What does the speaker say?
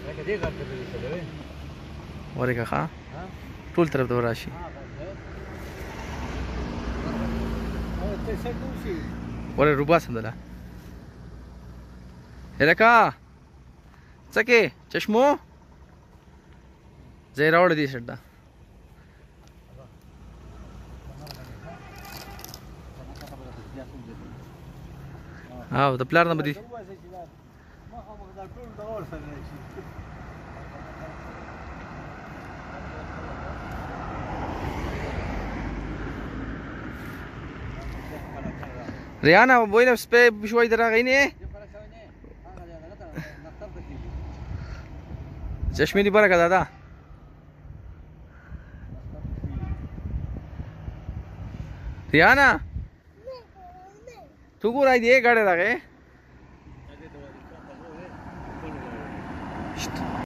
ورګه ښه ټول طرف ته راشي ورې روبا سندله هلکه څه کې چشمو ځای راوړه دې شټ ده د پلار نه به دي ریانا بوینه سپی بشوي دراغینه چشمه دی برکه دادا ریانا تو ګورای دی ګاډه راغې